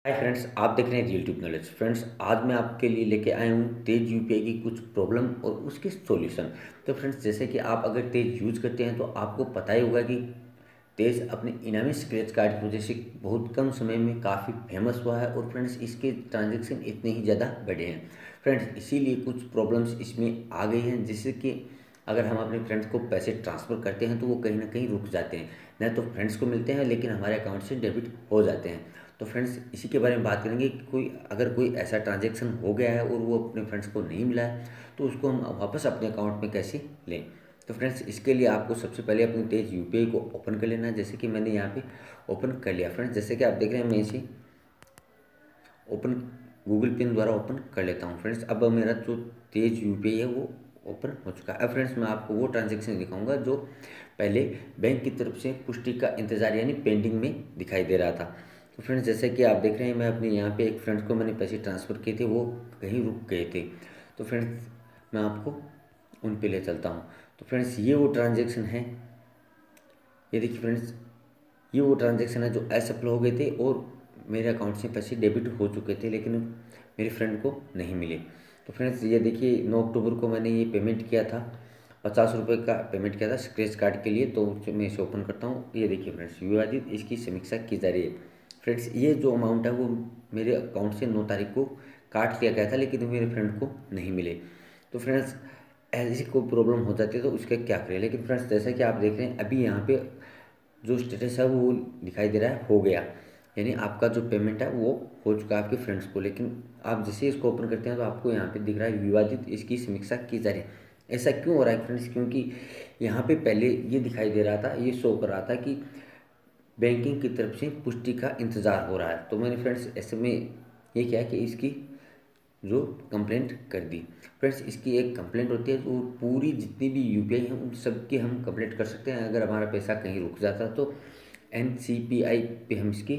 Hi friends, आप देख रहे हैं रियल ट्यूब नॉलेज। फ्रेंड्स, आज मैं आपके लिए लेके आया हूँ तेज यूपीआई की कुछ प्रॉब्लम और उसके सॉल्यूशन। तो फ्रेंड्स, जैसे कि आप अगर तेज यूज करते हैं तो आपको पता ही होगा कि तेज अपने इनामी स्क्रैच कार्ड की वजह से बहुत कम समय में काफ़ी फेमस हुआ है और फ्रेंड्स इसके ट्रांजेक्शन इतने ही ज़्यादा बढ़े हैं। फ्रेंड्स, इसीलिए कुछ प्रॉब्लम्स इसमें आ गई हैं, जिससे कि अगर हम अपने फ्रेंड्स को पैसे ट्रांसफ़र करते हैं तो वो कहीं ना कहीं रुक जाते हैं। न तो फ्रेंड्स को मिलते हैं लेकिन हमारे अकाउंट से डेबिट हो जाते हैं। तो फ्रेंड्स, इसी के बारे में बात करेंगे कि अगर कोई ऐसा ट्रांजेक्शन हो गया है और वो अपने फ्रेंड्स को नहीं मिला है तो उसको हम वापस अपने अकाउंट में कैसे लें। तो फ्रेंड्स, इसके लिए आपको सबसे पहले अपनी तेज यूपीआई को ओपन कर लेना है, जैसे कि मैंने यहाँ पे ओपन कर लिया। फ्रेंड्स, जैसे कि आप देख रहे हैं, मैं इसे ओपन गूगल पिन द्वारा ओपन कर लेता हूँ। फ्रेंड्स, अब मेरा जो तेज यूपीआई है वो ओपन हो चुका है। अब फ्रेंड्स, मैं आपको वो ट्रांजेक्शन दिखाऊंगा जो पहले बैंक की तरफ से पुष्टि का इंतज़ार यानी पेंडिंग में दिखाई दे रहा था। तो फ्रेंड्स, जैसे कि आप देख रहे हैं, मैं अपने यहाँ पे एक फ्रेंड को मैंने पैसे ट्रांसफ़र किए थे, वो कहीं रुक गए थे। तो फ्रेंड्स, मैं आपको उन पे ले चलता हूँ। तो फ्रेंड्स, ये वो ट्रांजेक्शन है। ये देखिए फ्रेंड्स, ये वो ट्रांजेक्शन है जो असफल हो गए थे और मेरे अकाउंट से पैसे डेबिट हो चुके थे लेकिन मेरे फ्रेंड को नहीं मिले। तो फ्रेंड्स, ये देखिए 9 अक्टूबर को मैंने ये पेमेंट किया था, 50 रुपये का पेमेंट किया था स्क्रैच कार्ड के लिए। तो मैं इसे ओपन करता हूँ। ये देखिए फ्रेंड्स, विवादित इसकी समीक्षा की जा रही है। फ्रेंड्स, ये जो अमाउंट है वो मेरे अकाउंट से 9 तारीख को काट लिया गया था लेकिन मेरे फ्रेंड को नहीं मिले। तो फ्रेंड्स, ऐसी कोई प्रॉब्लम हो जाती है तो उसका क्या करें। लेकिन फ्रेंड्स, जैसा कि आप देख रहे हैं, अभी यहाँ पे जो स्टेटस है वो दिखाई दे रहा है हो गया, यानी आपका जो पेमेंट है वो हो चुका है आपके फ्रेंड्स को। लेकिन आप जैसे इसको ओपन करते हैं तो आपको यहाँ पे दिख रहा है विवादित इसकी समीक्षा की जा रही है। ऐसा क्यों हो रहा है फ्रेंड्स? क्योंकि यहाँ पे पहले ये दिखाई दे रहा था, ये शो कर रहा था कि बैंकिंग की तरफ से पुष्टि का इंतज़ार हो रहा है। तो मैंने फ्रेंड्स ऐसे में ये किया कि इसकी जो कंप्लेंट कर दी। फ्रेंड्स, इसकी एक कंप्लेंट होती है जो पूरी जितनी भी यूपीआई हैं उन सब की हम कंप्लेंट कर सकते हैं। अगर हमारा पैसा कहीं रुक जाता तो एनसीपीआई पे हम इसकी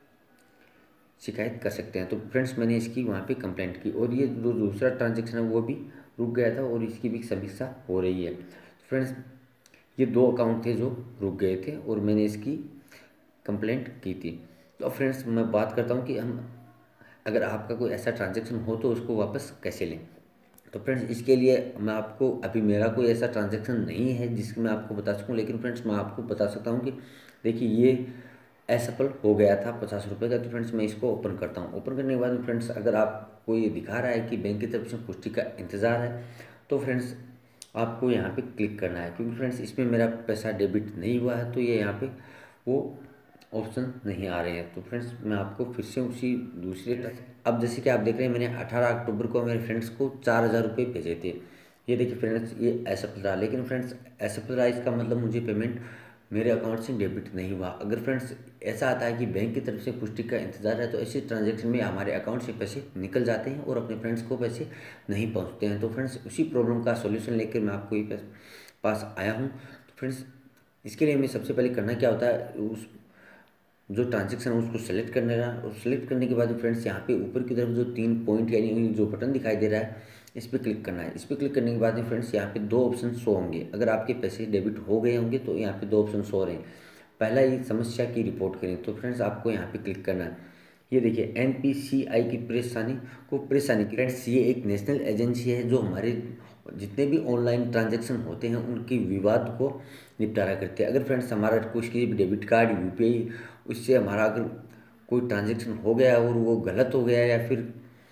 शिकायत कर सकते हैं। तो फ्रेंड्स, मैंने इसकी वहाँ पे कंप्लेंट की और ये जो दूसरा ट्रांजेक्शन है वो भी रुक गया था और इसकी भी समीक्षा हो रही है। फ्रेंड्स, ये दो अकाउंट थे जो रुक गए थे और मैंने इसकी कंप्लेंट की थी। तो फ्रेंड्स, मैं बात करता हूँ कि हम अगर आपका कोई ऐसा ट्रांजेक्शन हो तो उसको वापस कैसे लें। तो फ्रेंड्स, इसके लिए मैं आपको, अभी मेरा कोई ऐसा ट्रांजेक्शन नहीं है जिसकी मैं आपको बता सकूं, लेकिन फ्रेंड्स मैं आपको बता सकता हूं कि देखिए ये असफल हो गया था 50 रुपये का। तो फ्रेंड्स, मैं इसको ओपन करता हूं। ओपन करने के बाद फ्रेंड्स, अगर आपको ये दिखा रहा है कि बैंक की तरफ से पुष्टि का इंतज़ार है तो फ्रेंड्स आपको यहाँ पे क्लिक करना है, क्योंकि फ्रेंड्स इसमें मेरा पैसा डेबिट नहीं हुआ है तो ये यहाँ पे वो ऑप्शन नहीं आ रहे हैं। तो फ्रेंड्स, मैं आपको फिर से उसी दूसरे, अब जैसे कि आप देख रहे हैं, मैंने 18 अक्टूबर को मेरे फ्रेंड्स को 4000 रुपये भेजे थे। ये देखिए फ्रेंड्स, ये असफल रहा। लेकिन फ्रेंड्स, असफल रहा इसका मतलब मुझे पेमेंट मेरे अकाउंट से डेबिट नहीं हुआ। अगर फ्रेंड्स ऐसा आता है कि बैंक की तरफ से पुष्टि का इंतज़ार है तो ऐसे ट्रांजेक्शन में हमारे अकाउंट से पैसे निकल जाते हैं और अपने फ्रेंड्स को पैसे नहीं पहुंचते हैं। तो फ्रेंड्स, उसी प्रॉब्लम का सॉल्यूशन लेकर मैं आपको ये पास आया हूँ। तो फ्रेंड्स, इसके लिए हमें सबसे पहले करना क्या होता है, उस जो ट्रांजेक्शन है उसको सेलेक्ट करने रहा और सेलेक्ट करने के बाद फ्रेंड्स यहाँ पे ऊपर की तरफ जो 3 पॉइंट यानी जो बटन दिखाई दे रहा है इस पर क्लिक करना है। इस पर क्लिक करने के बाद में फ्रेंड्स यहाँ पे दो ऑप्शन शो होंगे। अगर आपके पैसे डेबिट हो गए होंगे तो यहाँ पे दो ऑप्शन शो हो रहे हैं। पहला ये समस्या की रिपोर्ट करें, तो फ्रेंड्स आपको यहाँ पे क्लिक करना है। ये देखिए एनपीसीआई की परेशानी फ्रेंड्स, ये एक नेशनल एजेंसी है जो हमारे जितने भी ऑनलाइन ट्रांजेक्शन होते हैं उनके विवाद को निपटारा करते हैं। अगर फ्रेंड्स हमारा कुछ की डेबिट कार्ड यूपीआई उससे हमारा अगर कोई ट्रांजेक्शन हो गया और वो गलत हो गया या फिर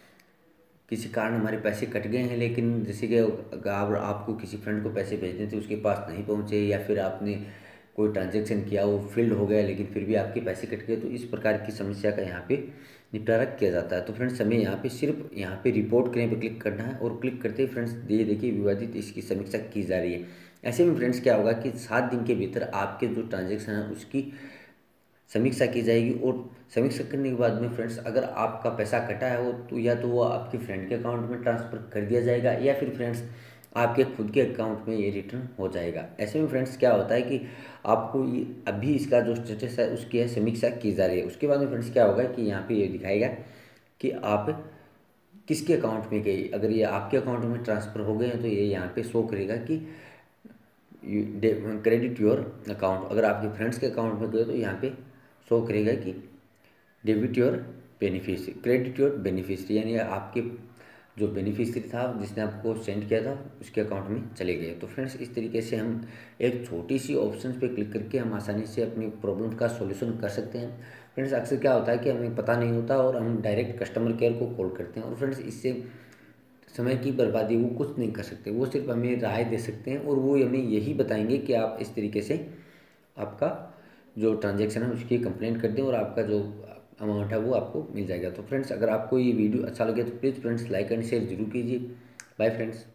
किसी कारण हमारे पैसे कट गए हैं, लेकिन जैसे कि अगर आपको किसी फ्रेंड को पैसे भेजने थे उसके पास नहीं पहुंचे या फिर आपने कोई ट्रांजेक्शन किया वो फील्ड हो गया लेकिन फिर भी आपके पैसे कट गए, तो इस प्रकार की समस्या का यहाँ पे निपटारा किया जाता है। तो फ्रेंड्स, हमें यहाँ पे सिर्फ यहाँ पे रिपोर्ट करने पे क्लिक करना है और क्लिक करते ही फ्रेंड्स ये देखिए विवादित इसकी समीक्षा की जा रही है। ऐसे में फ्रेंड्स क्या होगा कि 7 दिन के भीतर आपके जो ट्रांजेक्शन है उसकी समीक्षा की जाएगी और समीक्षा करने के बाद में फ्रेंड्स अगर आपका पैसा कटा है वो तो या तो वो आपके फ्रेंड के अकाउंट में ट्रांसफ़र कर दिया जाएगा या फिर फ्रेंड्स आपके खुद के अकाउंट में ये रिटर्न हो जाएगा। ऐसे में फ्रेंड्स क्या होता है कि आपको ये अभी इसका जो स्टेटस है उसकी है समीक्षा की जा रही है। उसके बाद में फ्रेंड्स क्या होगा कि यहाँ पे ये दिखाएगा कि आप किसके अकाउंट में गई। अगर ये आपके अकाउंट में ट्रांसफ़र हो गए हैं तो ये यहाँ पे शो करेगा कि क्रेडिट योर अकाउंट। अगर आपके फ्रेंड्स के अकाउंट में गए तो यहाँ पे शो करेगा कि debit your beneficiary, credit your beneficiary, यानी आपके जो बेनिफिशरी था जिसने आपको सेंड किया था उसके अकाउंट में चले गए। तो फ्रेंड्स इस तरीके से हम एक छोटी सी ऑप्शन पे क्लिक करके हम आसानी से अपनी प्रॉब्लम का सॉल्यूशन कर सकते हैं। फ्रेंड्स अक्सर क्या होता है कि हमें पता नहीं होता और हम डायरेक्ट कस्टमर केयर को कॉल करते हैं, और फ्रेंड्स इससे समय की बर्बादी, वो कुछ नहीं कर सकते, वो सिर्फ हमें राय दे सकते हैं और वो हमें यही बताएंगे कि आप इस तरीके से आपका जो ट्रांजैक्शन है उसकी कंप्लेंट कर दें और आपका जो अमाउंट है वो आपको मिल जाएगा। तो फ्रेंड्स अगर आपको ये वीडियो अच्छा लगे तो please friends like and share जरूर कीजिए। Bye friends.